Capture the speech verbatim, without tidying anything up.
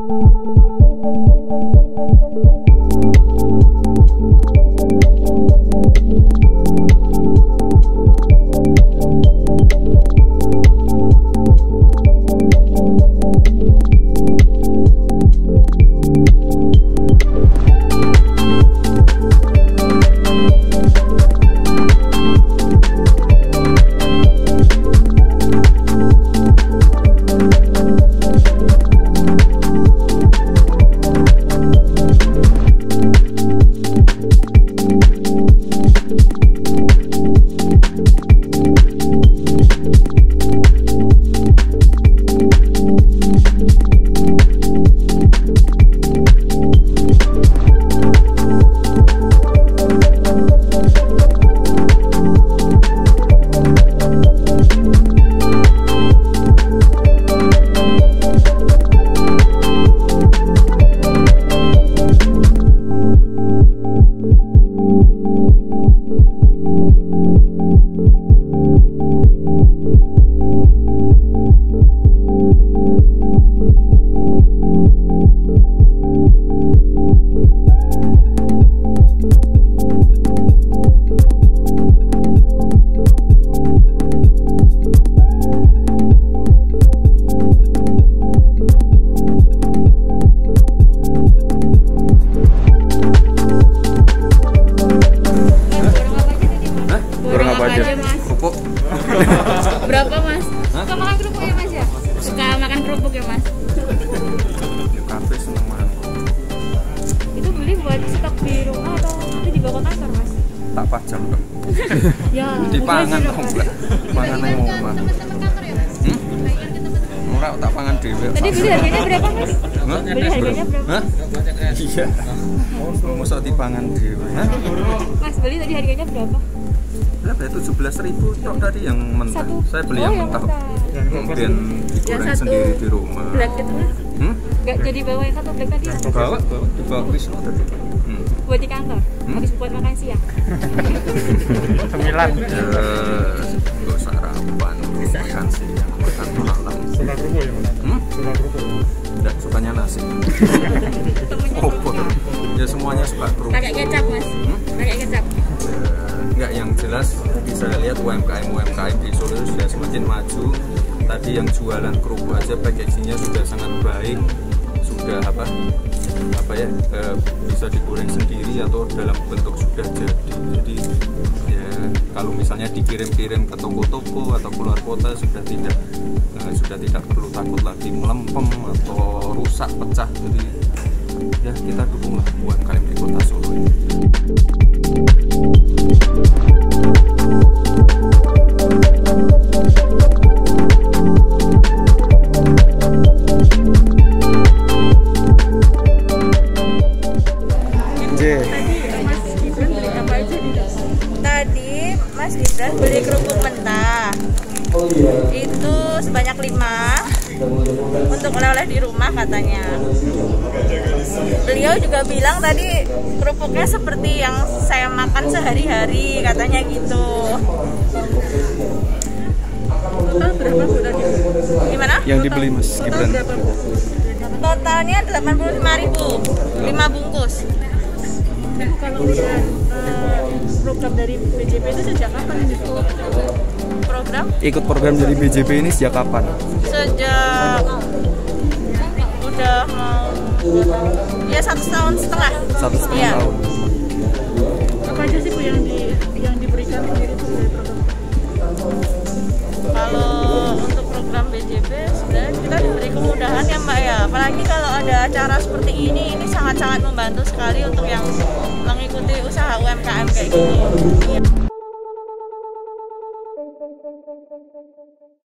Berapa mas? Suka makan kerupuk ya mas ya? Suka makan kerupuk ya mas? Di kafe seneng makan. Itu beli buat stok di rumah atau nanti dibawa ke kantor mas? Tak pajang dong. Ya. Dipangan dong mbak. Pangan yang rumah. Hmm? Murah tak pangan dewe. Tadi beli harganya berapa mas? Hah? Beli harganya berapa? Hah? Iya. Masa dipangan dewe. Hah? Mas beli tadi harganya berapa? Berapa ya? tujuh belas ribu tok tadi yang mentah. Satu. Saya beli Oh, yang yang mentah. mentah. Kemudian digoreng Yang satu sendiri di rumah. Black itu mas? Hmm? Gak jadi bawa yang satu black tadi? Bawa, bawa, dibawa ke Wisnu tadi. Hmm. Buat di kantor? Hmm? Habis buat makan siang? Sembilan. Ya, nggak sarapan, makan siang, makan malam. Suka kerupuk ya mas? Hmm? Suka kerupuk. Enggak, sukanya nasi. Oh, ya semuanya suka kerupuk. Pakai kecap mas? Hmm? Pakai kecap? Enggak, yang jelas bisa lihat U M K M U M K M di Solo sudah semakin maju. Tadi yang jualan kerupuk aja packagingnya sudah sangat baik, sudah apa apa ya e, bisa digoreng sendiri atau dalam bentuk sudah jadi. Jadi ya kalau misalnya dikirim-kirim ke toko-toko atau keluar kota sudah tidak e, sudah tidak perlu takut lagi melempem atau rusak pecah. Jadi ya kita dukunglah U M K M di Kota Solo ini. Tadi Mas Gibran beli kerupuk mentah. Itu sebanyak lima untuk oleh-oleh di rumah katanya. Beliau juga bilang tadi kerupuknya seperti yang saya makan sehari-hari katanya gitu. Total berapa bu tadi? Gimana? Yang dibeli Mas Gibran. Totalnya delapan puluh lima ribu, lima bungkus. Ibu kalau lihat uh, program dari B J P itu sejak kapan ini? Program? Ikut program dari B J P ini sejak kapan? Sejak udah mau ya satu tahun setengah. Satu setengah Iya. tahun. Apa aja sih bu yang di yang diberikan sendiri itu dari program? Kalau untuk program B J P sebenarnya kita diberi kemudahan ya mbak ya. Apalagi kalau ada acara seperti ini, ini sangat-sangat membantu sekali untuk yang mengikuti usaha U M K M kayak gini.